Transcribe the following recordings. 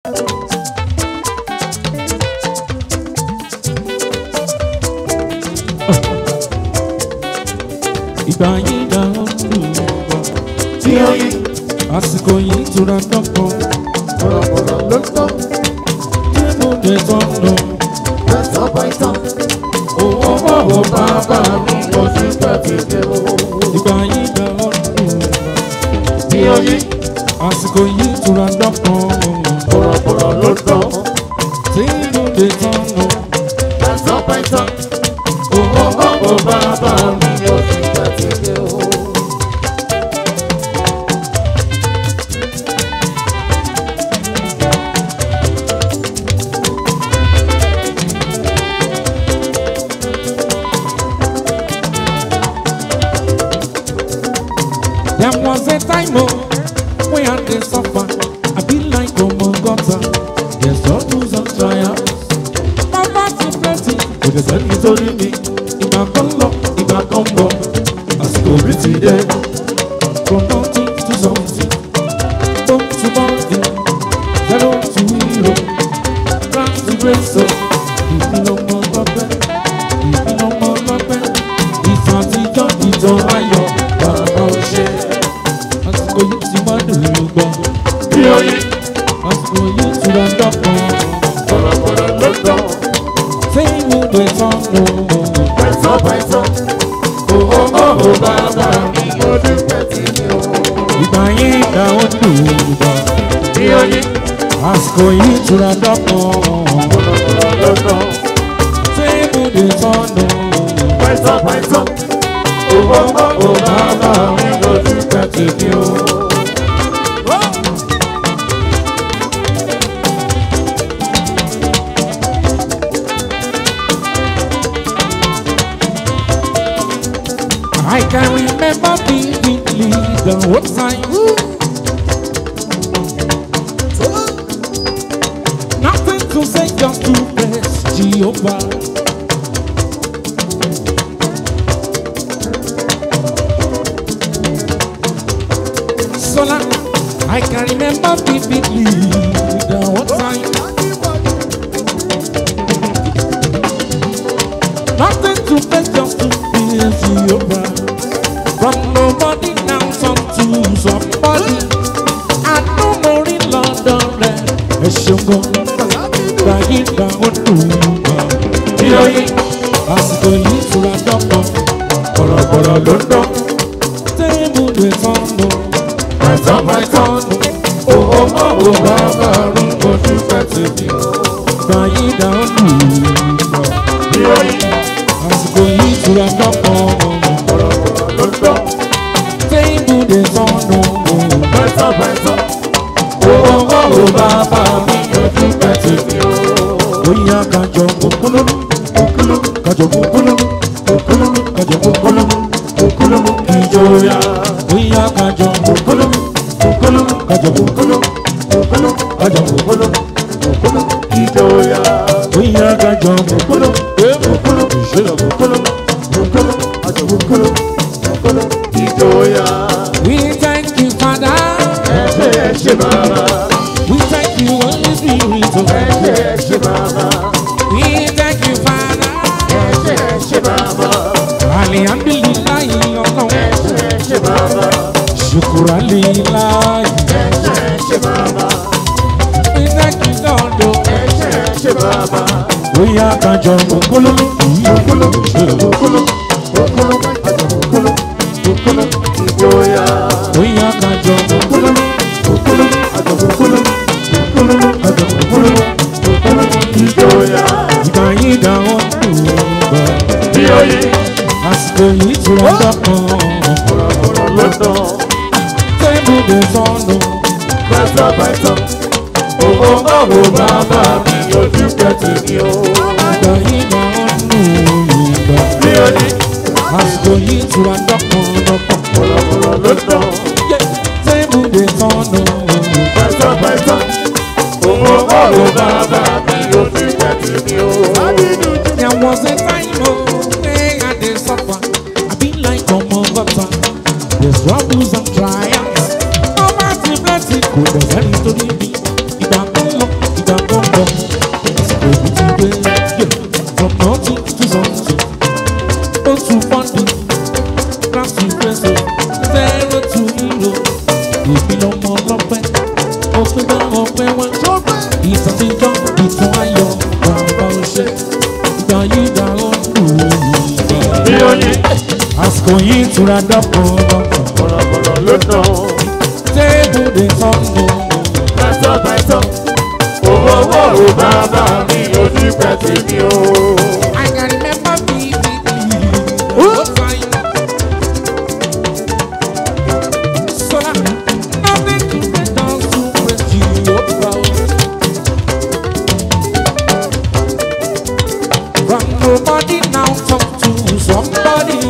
Ìgbà yìí dá ọdún tí ó yí àsìkò yìí tura dọ́pọ̀ bọ̀rọ̀bọ̀rọ̀ ló tán tí mo dé tọ́nu tẹ̀sán pàìtàn owó bọ̀wọ̀ bàbá mi lọ sí pẹ̀tẹ́tẹ́ o. ìgbà yìí dá ọdún tí ó yí àsìkò yìí tura dọ́pọ̀ bọ̀rọ̀bọ̀rọ̀ ló tán tí mo dé tọ́nu tẹ̀sán pàìtàn owó bọ̀wọ̀ bàbá mi lọ sí pẹ̀tẹ́tẹ́ o. There was a time when I did suffer. I be like gutter. There's troubles and trials. My past is plenty. But there's any story me. If I come up, if I come up, I still be today. From nothing to something, from to body, zero to hero, France to grace. So if you know more love, if you know more love, it's not the job, it's all I know. Àsìkò yìí ti wá dùn gbọ́. Tí ó yí Àsìkò yìí ti wá dọ́pọ̀. bọ̀rọ̀bọ̀rọ̀ ló tán Ṣé ìwúlò ìtọ́nu? tẹ̀sán pàìtàn owó bọ̀wọ̀ bàbá mi lọ sí pẹ̀tẹ́tẹ́ o. Ìgbà yìí dá ó dùn gbọ́. Tí ó yí Àsìkò yìí ti wá dọ́pọ̀. bọ̀rọ̀bọ̀rọ̀ ló tán Ṣé ìwúlò ìtọ́nu? tẹ̀sán pàìtàn owó bọ̀wọ̀ bàbá mi lọ sí pẹ̀tẹ́tẹ́ o. I can remember vividly the whole time. Nothing to say, just to bless Jehovah. So now, I can remember vividly the whole time. Nothing to bless, just to bless Jehovah. From nobody now some to somebody. I know more in London than a sugar. Báyìí dá olùwà. Tí ó yí Àsìkò yìí tura dọ́pọ̀. bọ̀rọ̀bọ̀rọ̀ ló tán Téèmù lè tọ́nu. tẹ̀sán pàìtàn owó bọ̀wọ̀ bàbá mi lọ sí pẹ̀tẹ́tẹ́ o. Báyìí dá olùwà. Tí ó yí Àsìkò yìí tura dọ́pọ̀. bọ̀rọ̀bọ̀rọ̀ ló tán Téèmù lè tọ́nu. tẹ̀sán pàìtàn owó bọ̀wọ̀ bàbá mi lọ sí pẹ̀tẹ́tẹ́ o. Bóyá kájọ kúkúlú. Kájọ kúkúlú. Kájọ kúkúlú. Ìjòyà Bóyá kájọ kúkúlú. Kájọ kúkúlú. Kájọ kúkúlú. ìjòyà Bóyá kájọ kúkúlú. ìjòyà We thank you, Father. ẹ ṣé bàbá We thank you, Holy Spirit. ẹ ṣé bàbá We thank you, Father. ẹ ṣé bàbá Alhamdulillah, Ọlọ́run. ẹ ṣé bàbá Shukuralillah. ẹ ṣé bàbá We thank you, Lord. ẹ ṣé bàbá Bóyá kájọ kúkúlú. ìjòyà Bóyá kájọ kúkúlú. ìjòyà Ìgbà yìí dá ọdún gbà. bí ó yí Àsìkò yìí tura dọ́pọ̀. bọ̀rọ̀bọ̀rọ̀ ló tán Téèmù lè tọ́nu. tẹ̀sán pàìtàn owó bọ̀wọ̀ bàbá mi lójú pẹ̀tẹ́tẹ́ o. Ìgbà yìí dá ọdún gbà. Bí ó yí Àsìkò yìí tura dọ́pọ̀. bọ̀rọ̀bọ̀rọ̀ ló tán Téèmù lè tọ́nu. tẹ̀sán pàìtàn owó bọ̀wọ̀ bàbá mi lójú pẹ̀tẹ́tẹ́ o. There was a time when I did suffer. I be like gutter. There's troubles and trials. Poverty, blessing, could have any story be. Ìgbà kan lọ, bọ̀. Àsìkò mi ti dé. From nothing to something. Ó tún fọ́ndì. Class to preso. Zero to hero. Èmi lọmọ ọlọ́pẹ́. Ọpẹ́ bá ọpẹ́ wá. Ìtàtijọ́ ìtàn ayọ̀ bàbá ọṣẹ. Ìgbà yìí dá ó lù ú. Àsìkò yìí tura dọ́pọ̀ dọ́pọ̀. Bọ̀rọ̀bọ̀rọ̀ ló tán. Table dey sọ́nù. Pẹ̀tọ́ pẹ̀tọ́. Owó owó bàbá mi ojú pẹ̀tì mi o. I can remember what time. Sola, nothing to be done to praise you, oh proud. From nobody now talk to somebody.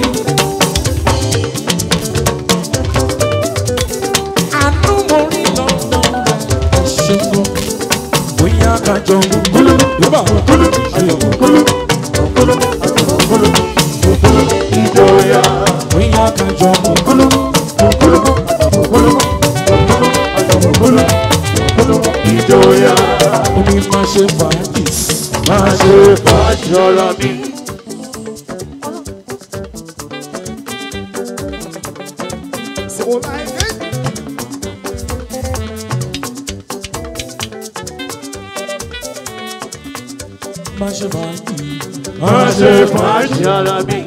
I know more in London than Chicago. We are got your gulu, Ìjọya. we are got your gulu. Ìjọya. Omi máa ṣe fàájì. Máa ṣe fàájì ọ̀rọ̀ mi. Máa ṣe fàájì. Máa ṣe fàájì ọ̀rọ̀ mi.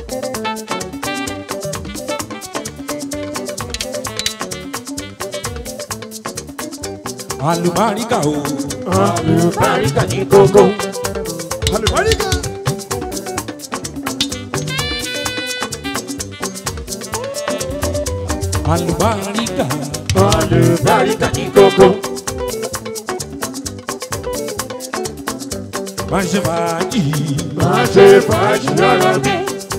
Àlùbáríkà o. Àlùbáríkà ní kókó. Àlùbáríkà. Àlùbáríkà ní kókó. Máa ṣe fàájì. Máa ṣe fàájì ọ̀rọ̀ mi.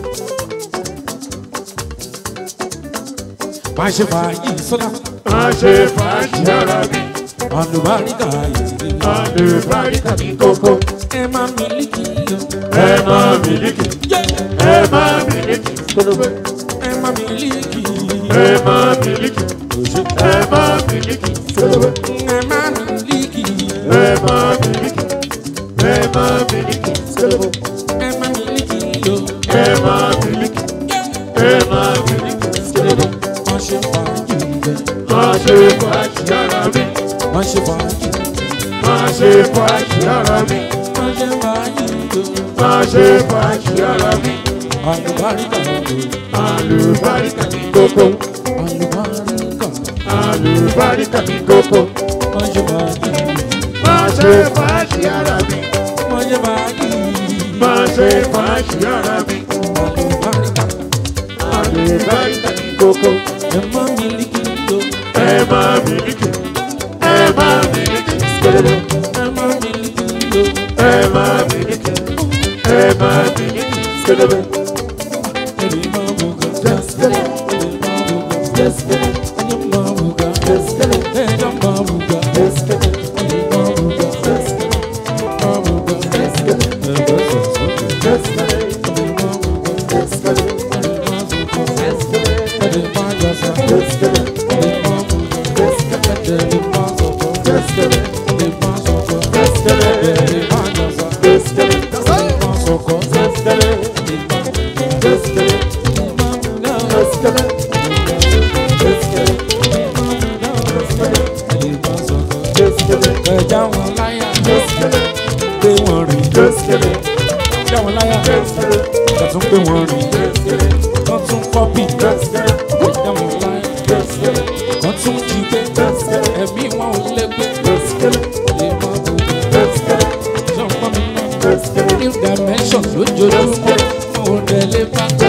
Máa ṣe fàájì sọ́lá. Máa ṣe fàájì ọ̀rọ̀ mi. Àlùbáríkà yìí. Àlùbáríkà ní kókó. Ẹ máa mílíkì o. Ẹ máa mílíkì. Ẹ máa mílíkì. Ẹ máa mílíkì. Ẹ máa mílíkì. Ẹ máa mílíkì. Ẹ máa mílíkì. Ẹ máa mílíkì. Ẹ máa mílíkì. Ẹ máa mílíkì o. Ẹ máa mílíkì. Ẹ máa mílíkì. Máa ṣe fàájì bẹ́ẹ̀. Máa ṣe fàájì ọ̀rọ̀ mi. Máa ṣe fàájì. Máa ṣe fàájì ọ̀rọ̀ mi. Máa ṣe fàájì o. Máa ṣe fàájì ọ̀rọ̀ mi. Àlùbáríkà o. Àlùbáríkà ní kókó. Àlùbáríkà. Àlùbáríkà ní kókó. Máa ṣe fàájì. Máa ṣe fàájì ọ̀rọ̀ mi. Máa ṣe fàájì. Máa ṣe fàájì ọ̀rọ̀ mi. Àlùbáríkà. Àlùbáríkà ní kókó. Ẹ máa mílíkì o. Ẹ máa mílíkì. Ẹ máa mílíkì. Ẹ máa mílíkì o. Ẹ máa mílíkì. Ẹ máa mílíkì. Ẹ̀rí máa mú ga. Ẹ̀rí máa mú ga. Ẹ̀yọ́ máa mú ga. Ẹ̀yọ́ máa mú ga. Ẹ̀rí máa mú ga. Máa mú ga. Ẹ̀gbẹ́ sọ̀sọ̀. Ẹ̀rí máa mú ga. Ẹ̀rí máa sọ̀kọ̀. Ẹ̀rí máa jàsà. Ẹ̀rí máa mú ga. Ẹ̀rí máa sọ̀kọ̀. Ẹ̀rí máa sọ̀kọ̀. Ẹ̀rí máa jàsà. Ẹ̀rí máa sọ̀kọ̀. Ẹja wọn láyà, pé wọ́n rìn. Ẹja wọn láyà, ẹ̀tún pé wọ́n rìn. Wọ́n tún kọ́pì. Ẹja wọn láyà, wọ́n tún jí gbé. Ẹ̀mí wọn ò lé gbé. Lè má bò ó. Ṣé ọ̀pọ̀ mi náà? New dimension lójoojúmọ́. Mo ò dẹ̀ lè bá.